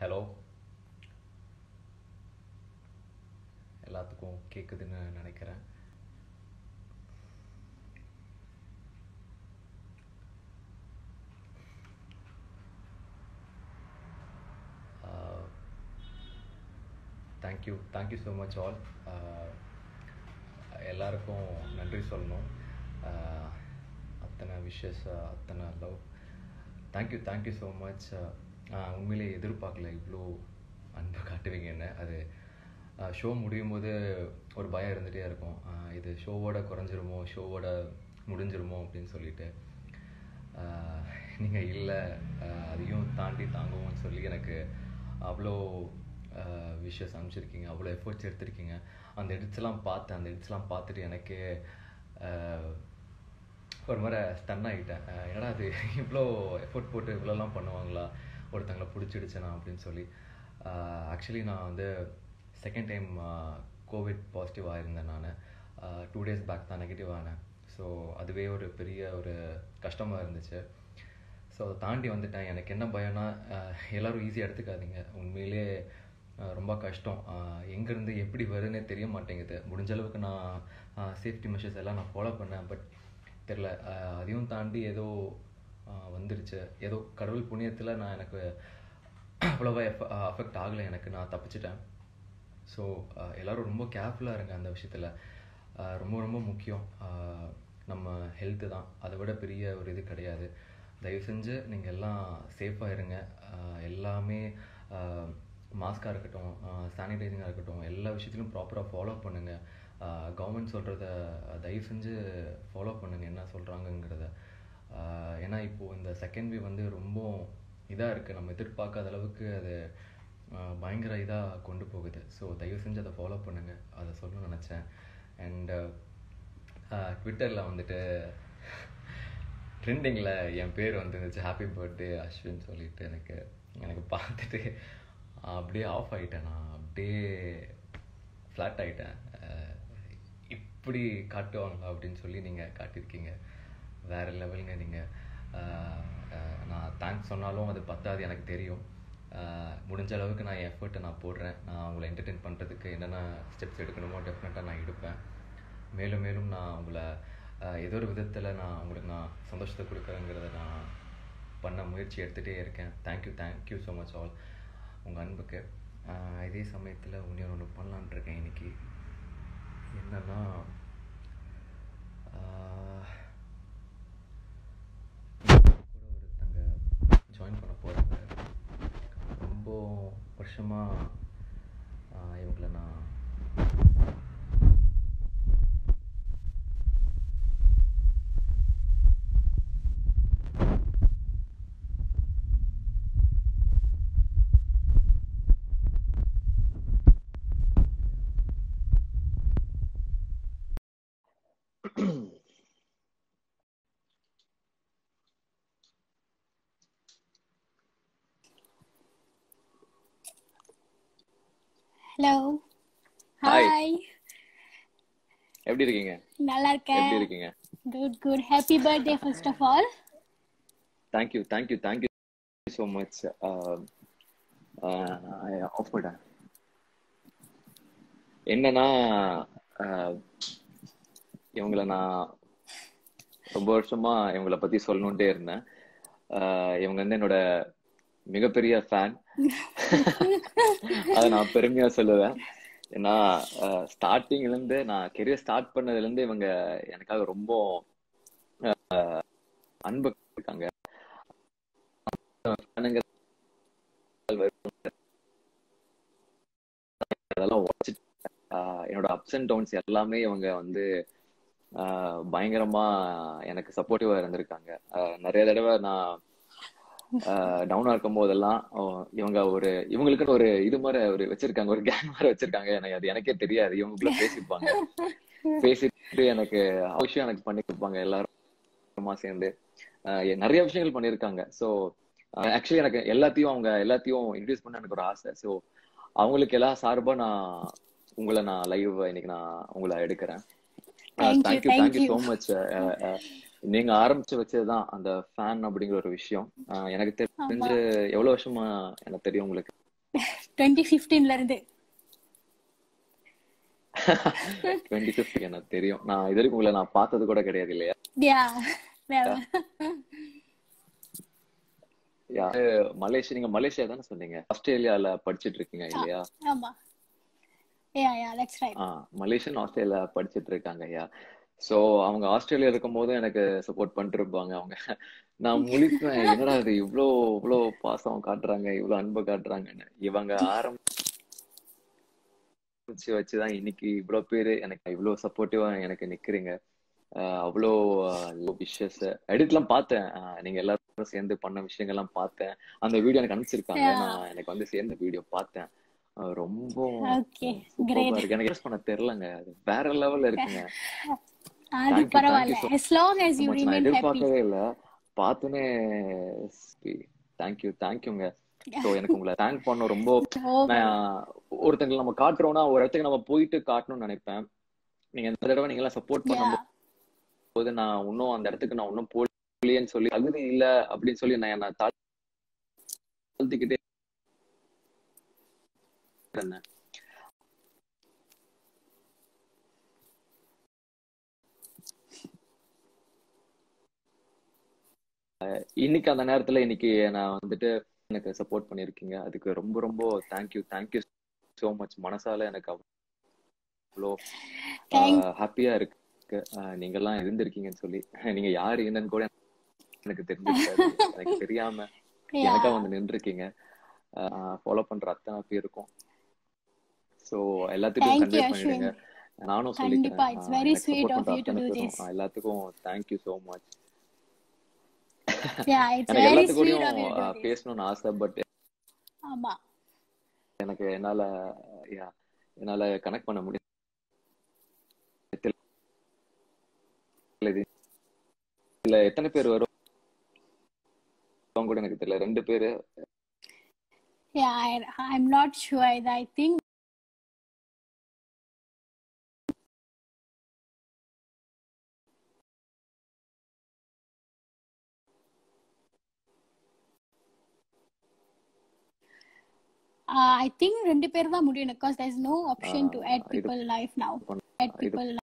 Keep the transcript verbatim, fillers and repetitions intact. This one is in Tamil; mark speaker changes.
Speaker 1: ஹலோ, எல்லாத்துக்கும் கேட்குதுன்னு நினைக்கிறேன். Thank you thank you so much all. எல்லாருக்கும் நன்றி சொல்லணும். Uh, அத்தனை விஷஸ், அத்தனை love. Thank you thank you so much. உண்மையிலே எதிர்பார்க்கல இவ்வளோ அன்பு காட்டுவீங்கன்னு. அது ஷோ முடியும் போது ஒரு பயம் இருந்துகிட்டே இருக்கும், இது ஷோவோட குறைஞ்சிருமோ, ஷோவோட முடிஞ்சிருமோ அப்படின்னு சொல்லிட்டு. நீங்கள் இல்லை, அதையும் தாண்டி தாங்குவோன்னு சொல்லி எனக்கு அவ்வளோ விஷஸ் அனுப்பிச்சிருக்கீங்க, அவ்வளோ எஃபர்ட்ஸ் எடுத்திருக்கீங்க. அந்த எடிட்ஸ்லாம் பார்த்தேன், அந்த எடிட்ஸ்லாம் பார்த்துட்டு எனக்கு ஒரு மாதிரி ஸ்டன் ஆகிட்டேன். ஏன்னா அது இவ்வளோ எஃபர்ட் போட்டு இவ்வளோலாம் பண்ணுவாங்களா ஒருத்தங்களை பிடிச்சிடுச்சேனா அப்படின்னு சொல்லி. ஆக்சுவலி நான் வந்து செகண்ட் டைம் கோவிட் பாசிட்டிவ் ஆகிருந்தேன். நான் டூ டேஸ் பேக் தான் நெகட்டிவ் ஆனேன். ஸோ அதுவே ஒரு பெரிய ஒரு கஷ்டமாக இருந்துச்சு. ஸோ அதை தாண்டி வந்துட்டேன். எனக்கு என்ன பயம்னா, எல்லோரும் ஈஸியாக எடுத்துக்காதீங்க. உண்மையிலே ரொம்ப கஷ்டம். எங்கேருந்து எப்படி வருதுன்னே தெரிய மாட்டேங்குது. முடிஞ்ச அளவுக்கு நான் சேஃப்டி மெஷர்ஸ் எல்லாம் நான் ஃபாலோ பண்ணேன். பட் தெரில, அதையும் தாண்டி ஏதோ வந்துருச்சு. ஏதோ கடவுள் புண்ணியத்தில் நான் எனக்கு அவ்வளோவா எஃப அஃபெக்ட் ஆகலை, எனக்கு நான் தப்பிச்சிட்டேன். ஸோ எல்லோரும் ரொம்ப கேர்ஃபுல்லாக இருங்க அந்த விஷயத்தில். ரொம்ப ரொம்ப முக்கியம் நம்ம ஹெல்த்து தான், அதை விட பெரிய ஒரு இது கிடையாது. தயவு செஞ்சு நீங்கள் எல்லாம் சேஃபாக இருங்க. எல்லாமே மாஸ்காக இருக்கட்டும், சானிடைசிங்காக இருக்கட்டும், எல்லா விஷயத்திலும் ப்ராப்பராக ஃபாலோ பண்ணுங்கள். கவர்மெண்ட் சொல்கிறத தயவு செஞ்சு ஃபாலோ பண்ணுங்கள், என்ன சொல்கிறாங்கங்கிறத. ஏன்னா இப்போது இந்த செகண்ட் வேவ் வந்து ரொம்ப இதாக இருக்குது, நம்ம எதிர்பார்க்காத அளவுக்கு அது பயங்கர இதாக கொண்டு போகுது. ஸோ தயவு செஞ்சு அதை ஃபாலோ பண்ணுங்கள், அதை சொல்லணும்னு நினச்சேன். அண்டு ட்விட்டரில் வந்துட்டு ட்ரெண்டிங்கில் என் பேர் வந்துருந்துச்சு, ஹாப்பி பர்த்டே அஸ்வின் சொல்லிட்டு. எனக்கு எனக்கு பார்த்துட்டு அப்படியே ஆஃப் ஆகிட்டேன். நான் அப்படியே ஃப்ளாட் ஆகிட்டேன். இப்படி காட்டுவாங்களா அப்படின்னு சொல்லி நீங்கள் காட்டியிருக்கீங்க. வேறு லெவலுங்க நீங்கள். நான் தேங்க்ஸ் சொன்னாலும் அது பத்தாது, எனக்கு தெரியும். முடிஞ்ச அளவுக்கு நான் எஃபர்ட்டை நான் போடுறேன். நான் உங்களை என்டர்டெயின் பண்ணுறதுக்கு என்னென்ன ஸ்டெப்ஸ் எடுக்கணுமோ டெஃபினட்டாக நான் எடுப்பேன். மேலும் மேலும் நான் உங்களை ஏதோ ஒரு விதத்தில் நான் உங்களுக்கு நான் சந்தோஷத்தை கொடுக்குறேங்கிறத நான் பண்ண முயற்சி எடுத்துகிட்டே இருக்கேன். Thank you thank you so much all உங்கள் அன்புக்கு. இதே சமயத்தில் இன்னொரு ஒன்று பண்ணலான் இருக்கேன் இன்றைக்கி. என்னென்னா, கூட ஒருத்தங்க ஜாயின் பண்ண போகிறாங்க. ரொம்ப வருஷமாக இவங்களை நான்
Speaker 2: ஹலோ, ஹாய்.
Speaker 1: எப்படி இருக்கீங்க?
Speaker 2: நல்லா இருக்கேன்.
Speaker 1: எப்படி இருக்கீங்க?
Speaker 2: Good good. Happy birthday first of all.
Speaker 1: Thank you thank you thank you so much. ஆஃபர்டா என்னன்னா, இவங்களை நான் ரொம்ப வருஷமா இவங்களை பத்தி சொல்லணுன்ட்டே இருந்தேன். இவங்க வந்து என்னோட மிகப்பெரிய ஃபேன். அதை நான் பெருமையா சொல்லுவேன். ஏன்னா ஸ்டார்டிங்ல இருந்து, நான் கெரியர் ஸ்டார்ட் பண்ணதுல இருந்து இவங்க எனக்காக ரொம்ப அன்பு இருக்காங்க. அதெல்லாம் உடச்சிட்டு என்னோட அப்ஸ் அண்ட் டவுன்ஸ் எல்லாமே இவங்க வந்து பயங்கரமா எனக்கு சப்போர்ட்டிவா இருந்திருக்காங்க. நிறைய தடவை நான் டவுனா இருக்கும் போதெல்லாம் இவங்க ஒரு இவங்களுக்குன்னு ஒரு இது மாதிரி ஒரு வச்சிருக்காங்க, ஒரு கேங் மாதிரி வச்சிருக்காங்க. எனக்கு அது எனக்கே தெரியாது. இவங்களுக்குள்ள பேசிப்பாங்க, பேசிட்டு எனக்கு அவசியம் எனக்கு பண்ணி கொடுப்பாங்க. எல்லாருமா சேர்ந்து நிறைய விஷயங்கள் பண்ணியிருக்காங்க. ஸோ ஆக்சுவலி எனக்கு எல்லாத்தையும் அவங்க எல்லாத்தையும் இன்ட்ரடியூஸ் பண்ண எனக்கு ஒரு ஆசை. ஸோ அவங்களுக்கு எல்லாம் சார்பா நான் உங்களை நான் லைவ் இன்னைக்கு நான் உங்களை எடுக்கிறேன். Thank you thank you so much. நீங்க ஆரம்பிச்சு வச்சதுதான் அந்த ஃபேன் அப்படிங்கிற ஒரு விஷயம். எனக்கு தெரிஞ்சு எவ்வளவு வருஷமா எனக்கு தெரியும் உங்களுக்கு?
Speaker 2: டுவெண்ட்டி ஃபிஃப்டீன்ல இருந்து.
Speaker 3: டுவெண்ட்டி ஃபிஃப்த் எனக்கு தெரியும். நான் இது வரைக்கும் உங்களை நான் பார்த்தது கூட கிடையாது இல்லையா?
Speaker 2: Yeah never.
Speaker 3: யா மலேசியா, நீங்க மலேசியா தானே சொன்னீங்க? ஆஸ்திரேலியால படிச்சிட்டு இருக்கீங்க இல்லையா?
Speaker 2: ஆமா. Yeah yeah that's right.
Speaker 3: ஆ மலேசியன் ஆஸ்திரேலியா படிச்சிட்டு இருக்காங்க. யா சோ அவங்க ஆஸ்திரேலியா இருக்கும் போது எனக்கு சப்போர்ட் பண்ணிட்டு இருப்பாங்க. அவங்க நான் முழிப்பேன், என்னடா இது இவ்வளோ இவ்வளோ பாசம் காட்டுறாங்க, இவ்வளோ அன்பு காட்டுறாங்கன்னு. இவங்க ஆரம்பிச்சு வச்சுதான் இன்னைக்கு இவ்வளோ பேரு எனக்கு இவ்வளோ சப்போர்ட்டிவா எனக்கு நிக்கிறீங்க. அவ்வளோ விஷஸ் எடிட்லாம் பார்த்தேன். நீங்க எல்லாரும் சேர்ந்து பண்ண விஷயங்கள்லாம் பார்த்தேன். அந்த வீடியோ எனக்கு அனுப்பிச்சிருக்காங்க. நான் எனக்கு வந்து சேர்ந்த வீடியோ பார்த்தேன். ரொம்ப சூப்பரா இருக்கு. எனக்கு யூஸ் பண்ண தெரியலங்க. அது வேற லெவல்ல இருக்குங்க.
Speaker 2: அது பரவாயில்ல. as long as you remain happy.
Speaker 3: எதிர்பார்க்கவே இல்ல. பார்த்தனே தேங்க் யூ தேங்க் யூங்க. சோ எனக்கு உங்களை தேங்க் பண்ண ரொம்ப. ஒருத்தங்க நம்ம காட்டுறோம்னா ஒரு இடத்துக்கு நம்ம போயிட்டு காட்டணும்னு நினைப்பேன். நீங்க இந்த தடவை நீங்க எல்லாம் சப்போர்ட் பண்ணும்போது போது நான் இன்னும் அந்த இடத்துக்கு நான் இன்னும் போலியேன்னு சொல்லி தகுதி இல்ல அப்படின்னு சொல்லி நான் நான் தாழ்த்திக்கிட்டே இருந்தேன். இன்னைக்கு அந்த நேரத்துல இன்னைக்கு நான் வந்துட்டு எனக்கு சப்போர்ட் பண்ணிருக்கீங்க. அதுக்கு ரொம்ப ரொம்ப தேங்க்யூ தேங்க்யூ சோ மச். மனசால எனக்கு அவ்வளோ ஹாப்பியா இருக்கு நீங்க எல்லாம் இருந்திருக்கீங்கன்னு சொல்லி. நீங்க யாரு என்னன்னு கூட எனக்கு தெரிஞ்சிருக்காது. எனக்கு தெரியாம எனக்கா வந்து நின்று இருக்கீங்க. ஃபாலோ பண்ற அத்தனை பேருக்கும் சோ எல்லாத்துக்கும் கன்வே பண்ணிடுங்க. நானும் சொல்லிக்கிறேன் எல்லாத்துக்கும் தேங்க்யூ சோ மச். எனக்கு எல்லாத்துக்கூடயும் பேசணும்னு ஆசை. பட் எனக்கு என்னால என்னால கனெக்ட் பண்ண முடியாது. இல்ல எத்தனை பேர் வரும் கூட எனக்கு தெரியல. ரெண்டு பேரு.
Speaker 2: Yeah, I, I'm not sure. I think uh, I think ரெண்டு பேர் தான் முடியும் because there's no option to add people live now. Add people